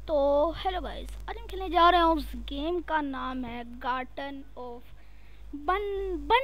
तो hello guys, आज हम खेलने जा रहे हैं। उस गेम का नाम है गार्डन ऑफ बन बन।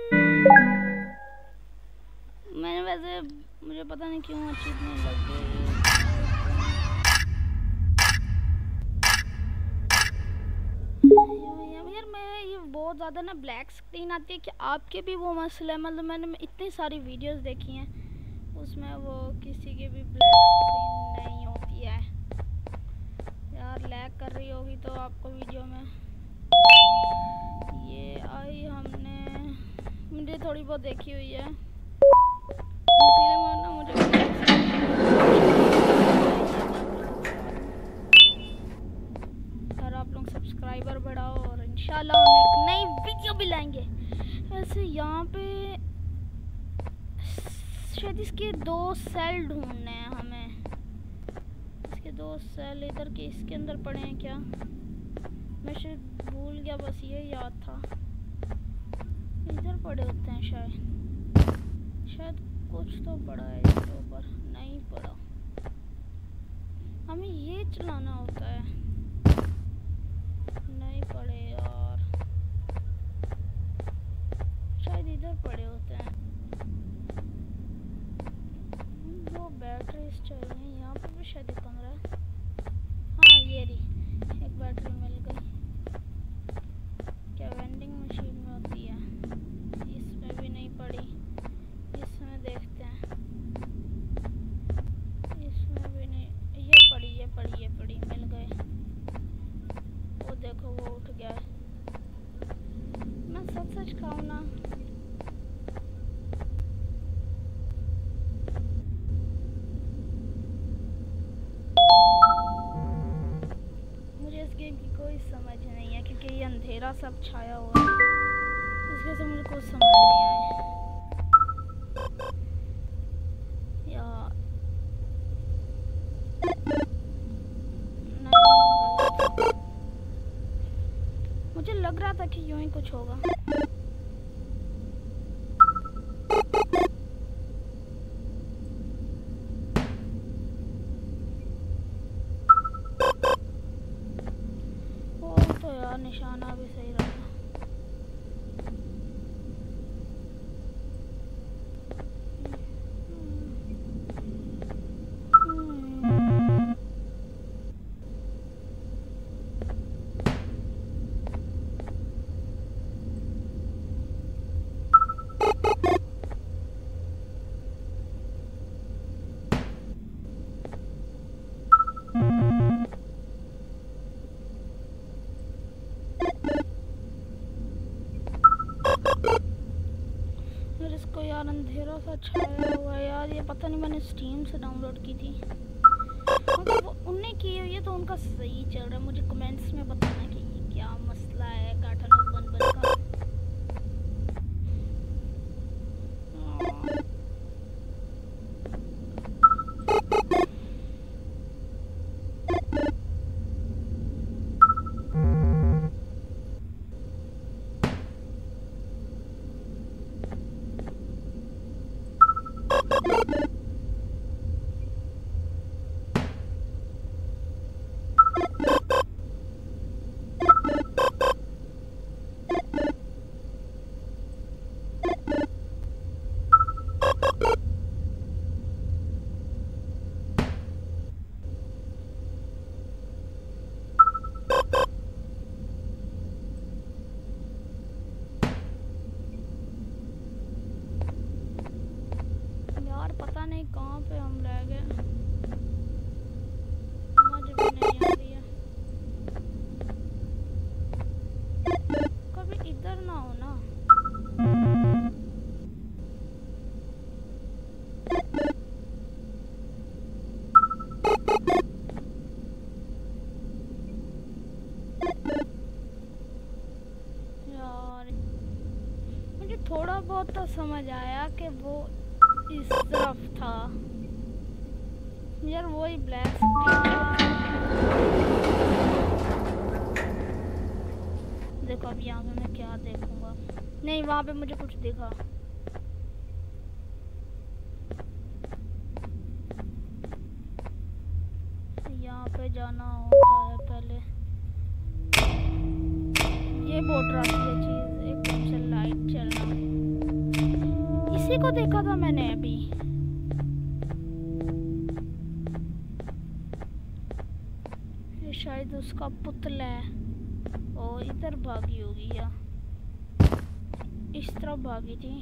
मैंने वैसे मुझे पता नहीं क्यों अच्छी नहीं लग रही। यार मैं ये बहुत ज़्यादा ना ब्लैक स्क्रीन आती है कि आपके भी वो मसला है। मतलब मैंने इतनी सारी वीडियोस देखी हैं, उसमें वो किसी के भी ब्लैक स्क्रीन नहीं होती है। यार लैग कर रही होगी तो आपको वीडियो में ये आई हमने मुझे थोड़ी बहुत देखी हुई है, इसीलिए ना मुझे यार आप लोग सब्सक्राइबर बढ़ाओ और इंशाल्लाह हम एक नई वीडियो भी लाएंगे। वैसे यहाँ पे शायद इसके 2 सेल ढूंढने हैं हमें। इसके 2 सेल इधर के इसके अंदर पड़े हैं क्या? मैं शायद भूल गया, बस ये याद था इधर पड़े होते हैं शायद कुछ तो पड़ा है इसके ऊपर। नहीं पड़ा, हमें ये चलाना होता है। नहीं पड़े यार, शायद इधर पड़े होते हैं। वो बैटरीज चाहिए, यहाँ पे भी शायद एक कमरा है। हाँ ये रही, एक बैटरी मिल गई। क्या वेंडिंग मशीन में होती है? इसमें भी नहीं पड़ी, इसमें देखते हैं। इसमें भी नहीं, ये पड़ी मिल गए। वो देखो वो उठ गया। मैं सच खाऊं ना, मुझे इस गेम की कोई समझ नहीं है क्योंकि ये अंधेरा सब छाया हुआ है, इसके से मुझे कुछ समझ नहीं आया यार। नहीं, मुझे लग रहा था कि यूं ही कुछ होगा। वो तो यार निशाना भी सही रहा। इसको यार अंधेरा सा छाया हुआ है यार। ये पता नहीं, मैंने स्टीम से डाउनलोड की थी, मतलब वो उनने की हुई है तो उनका सही चल रहा है। मुझे कमेंट्स में बताना कि ये क्या मसला है गार्डन ऑफ बन का। पता नहीं कहाँ पे हम रह गए, मुझे भी नहीं आ रही है। कभी इधर ना हो ना। यार मुझे थोड़ा बहुत तो समझ आया कि वो इस तरफ था यार। वही ब्लैक देखो। अब यहाँ पे मैं क्या देखूंगा? नहीं, वहाँ पे मुझे कुछ दिखा। यहाँ पे जाना होता है पहले। ये बहुत रास्ती है चीज, एकदम से लाइट चलना। इसी को देखा था मैंने अभी। ये शायद उसका पुतला है। और इधर भागी होगी या इस तरफ भागी थी।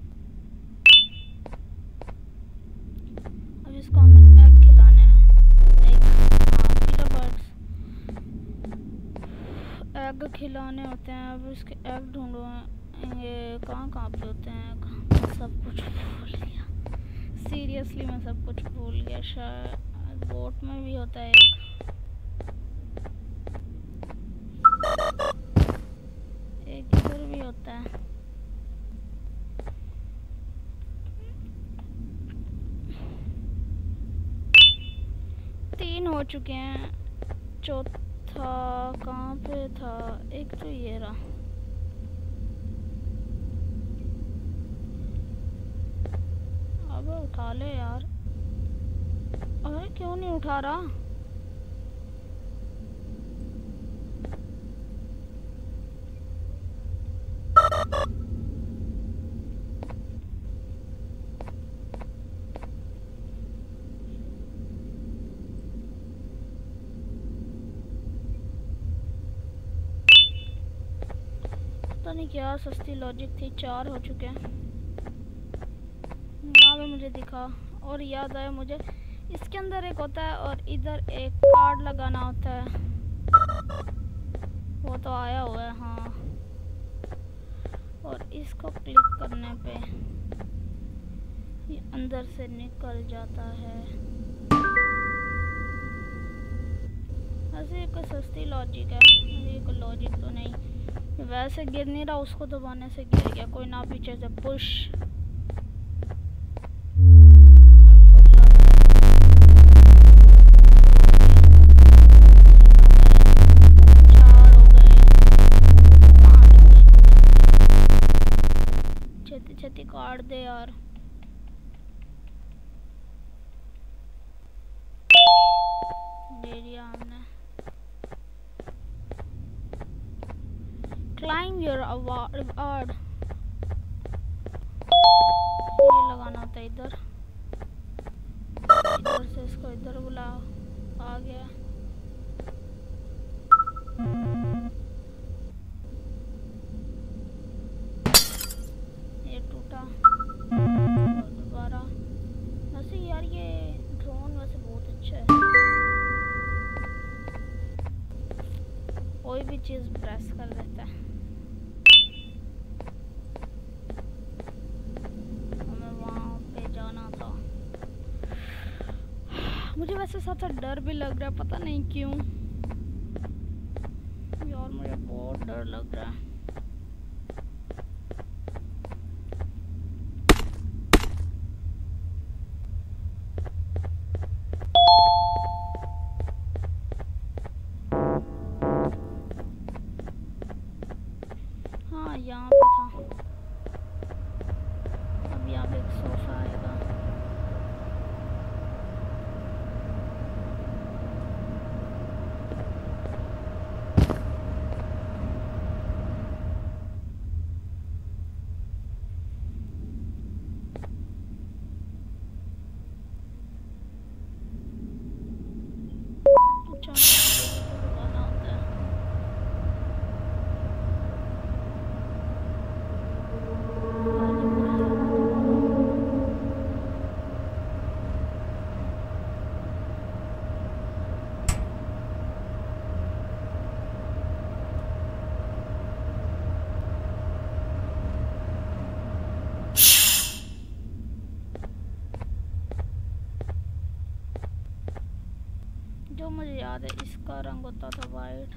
अब इसको हमें एग खिलाने हैं। एग खिलाने होते हैं। अब इसके एग ढूंढो। ये कहाँ कहाँ पे होते हैं? सब कुछ भूल गया। सीरियसली मैं सब कुछ भूल गया। शायद बोट में भी होता है एक इधर भी होता है। तीन हो चुके हैं। चौथा कहाँ पे था? एक तो ये रहा। अबे उठा ले यार। अरे क्यों नहीं उठा रहा? पता नहीं क्या सस्ती लॉजिक थी। 4 हो चुके हैं। यहाँ पे मुझे दिखा और याद आया मुझे इसके अंदर एक होता है और इधर एक कार्ड लगाना होता है। वो तो आया हुआ है हाँ। और इसको क्लिक करने पे ये अंदर से निकल जाता है। ऐसे एक सस्ती लॉजिक है। ये कोई लॉजिक तो नहीं। वैसे गिर नहीं रहा, उसको दबाने से गिर गया। कोई ना पीछे से पुश। छेती छेती काट दे यार। दे दिया हमने। Climb your reward। ये लगाना होता है इधर। इधर से इसको इधर बुलाओ। आ गया। ये टूटा। दोबारा। वैसे यार ये ड्रोन वैसे बहुत अच्छा है। कोई भी चीज प्रेस कर देता है। हमें वहाँ पे जाना था। मुझे वैसे साथ साथ डर भी लग रहा है, पता नहीं क्यों यार। मुझे बहुत डर लग रहा है। हाँ यहाँ पे था। अब यहाँ पे एक सोफा आएगा। जो मुझे याद है इसका रंग होता था वाइट।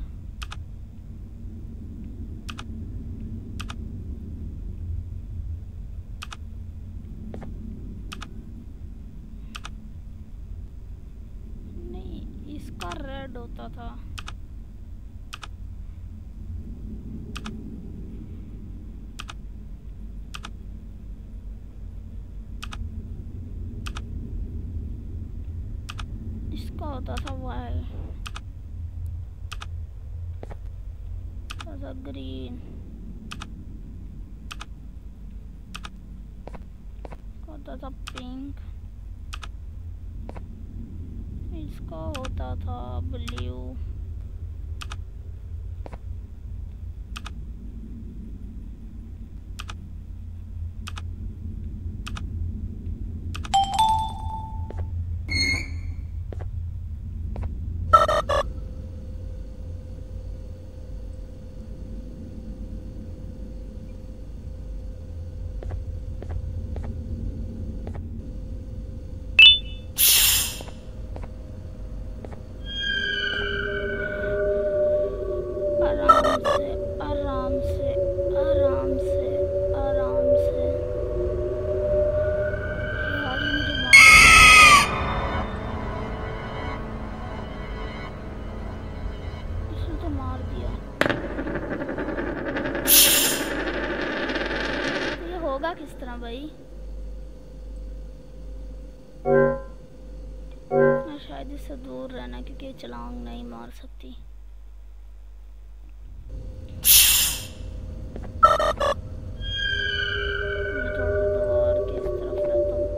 नहीं इसका रेड होता था। इसका होता था वाइट। था ग्रीन, होता था पिंक, इसका होता था ब्लू, किस तरह भाई? शायद इससे दूर रहना क्योंकि ये छलांग नहीं मार सकती। मैं थोड़ा सा दीवार के इस तरफ रहता हूँ।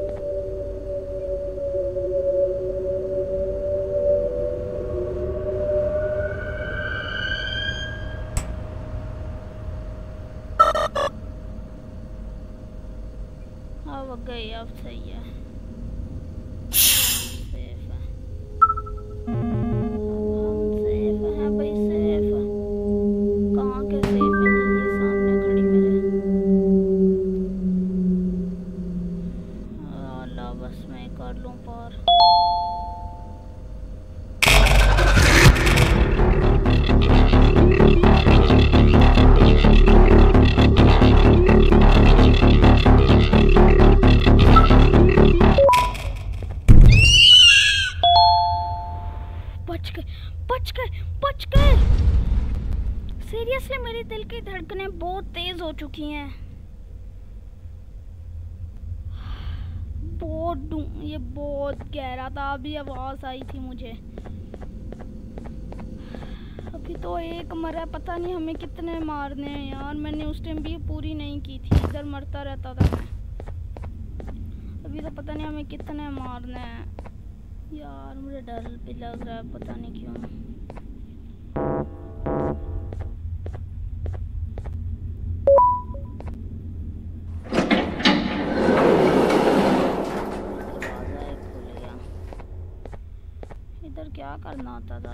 अब गई, अब सही है, सेफ है, हम सेफ है भाई, सेफ है। कहाँ के सेफ है? ये सामने खड़ी मेरे। अल्लाह, बस मैं कर लूँ पार। बच गए। सीरियसली मेरे दिल की धड़कनें बहुत तेज हो चुकी हैं। ये बहुत गहरा था, अभी आवाज आई थी मुझे। अभी तो एक मरा, पता नहीं हमें कितने मारने हैं यार। मैंने उस टाइम भी पूरी नहीं की थी, इधर मरता रहता था मैं। अभी तो पता नहीं हमें कितने मारने हैं यार। मुझे डर भी लग रहा है, पता नहीं क्यों। इधर क्या करना होता था?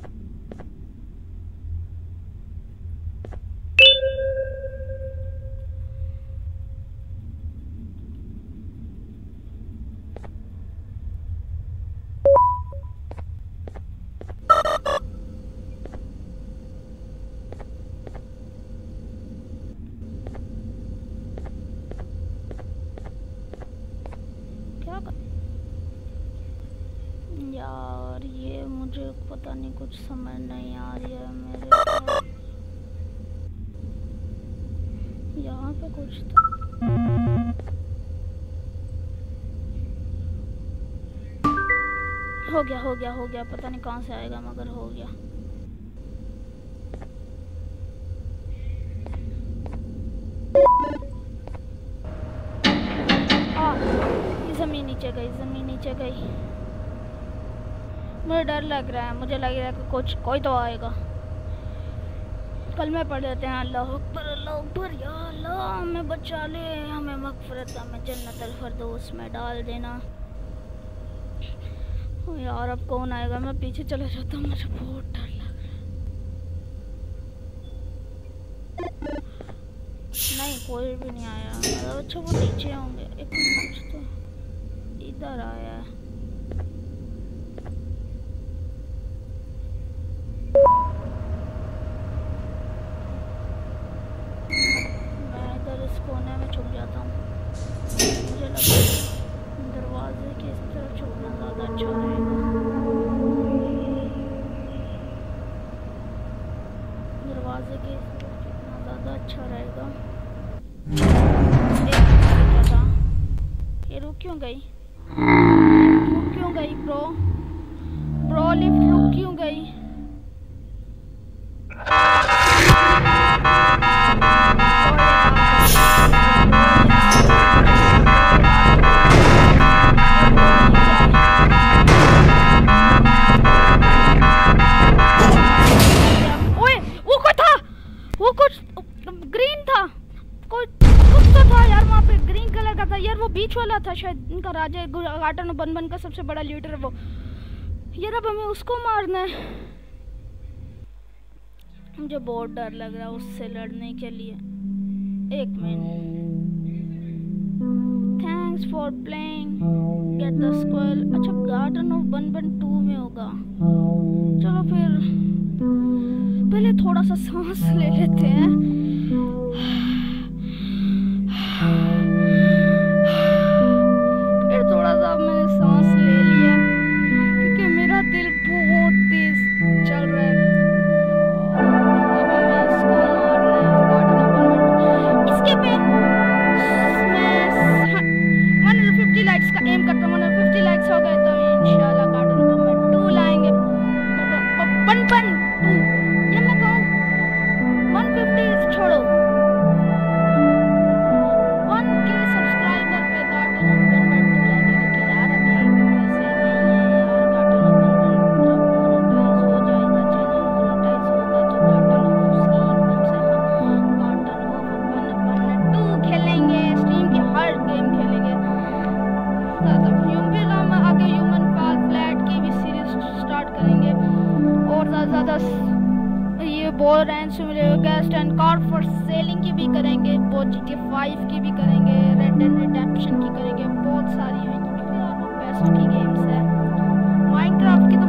यार ये मुझे पता नहीं, कुछ समझ नहीं आ रही है मेरे को। यहाँ पे कुछ तो हो गया, पता नहीं कहाँ से आएगा मगर हो गया। जमीन नीचे गई। मुझे डर लग रहा है, मुझे लग रहा है कि कोई तो आएगा। कल में पढ़ लेते हैं, अल्लाह अकबर या अल्लाह हमें बचा ले, हमें मगफिरत, हमें जन्नतुल फिरदौस में डाल देना। यार अब कौन आएगा? मैं पीछे चले जाता हूँ, मुझे बहुत डर लग रहा है। नहीं, कोई भी नहीं आया। अच्छा वो नीचे होंगे। एक मिनट, तो इधर आया है। मैं इधर इस कोने में छुप जाता हूँ। मुझे लगता है दरवाजे की इस तरफ छुपना ज़्यादा अच्छा रहेगा। दरवाजे के इस तरफ छुपना ज़्यादा अच्छा रहेगा। ये रुक क्यों गई? ब्रो लिफ्ट रुक क्यों गई? शायद इनका राजा है, गार्डन ऑफ बन का सबसे बड़ा लीडर है वो। यार अब हमें उसको मारना है। मुझे बहुत डर लग रहा है उससे लड़ने के लिए। एक minute. Thanks for playing, get the sequel. अच्छा गार्डन ऑफ बन 2 में होगा। चलो फिर पहले थोड़ा सा सांस ले लेते हैं। फिर थोड़ा सा मैंने सांस ले लिया क्योंकि मेरा दिल बहुत तेज चल रहा है। अब हमें इसको मारना है, गार्डन ऑफ बन। इसके पे मैं 150 लाइक्स का एम करता हूँ। 150 लाइक्स हो गए तो इंशाल्लाह गार्डन ऑफ बन 2 लाएंगे। बन 2 ये मैं कहूँ 150 छोड़ो 1K सब्सक्राइबर पे गार्डन ऑफ बन 2 लाएंगे। क्योंकि यार अभी पैसे नहीं है यार। गार्डन ऑफ बन जब मोनेटाइज हो जाएगा, चैनल मोनेटाइज होगा तो गार्डन ऑफ उसकी इनकम से हम गार्डन ऑफ बन 2 खेलेंगे। स्ट्रीम की हर गेम खेलेंगे। फिर हम आगे ह्यूमन फॉल फ्लैट की भी सीरीज स्टार्ट करेंगे और ज़्यादा ये bore and guest and car for selling की भी करेंगे, बहुत GTA 5 की भी करेंगे, रेड डेड रिडेम्पशन की करेंगे, बहुत सारी हैं क्योंकि यार वो बेस्ट की गेम्स है। माइनक्राफ्ट की तो